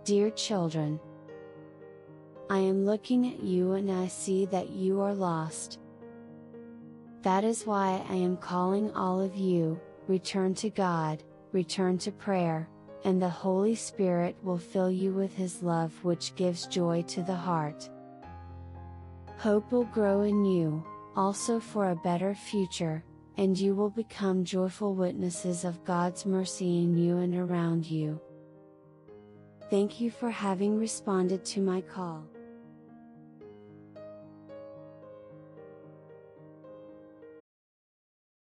Dear children, I am looking at you and I see that you are lost. That is why I am calling all of you, return to God, return to prayer, and the Holy Spirit will fill you with His love, which gives joy to the heart. Hope will grow in you, also for a better future, and you will become joyful witnesses of God's mercy in you and around you. Thank you for having responded to my call.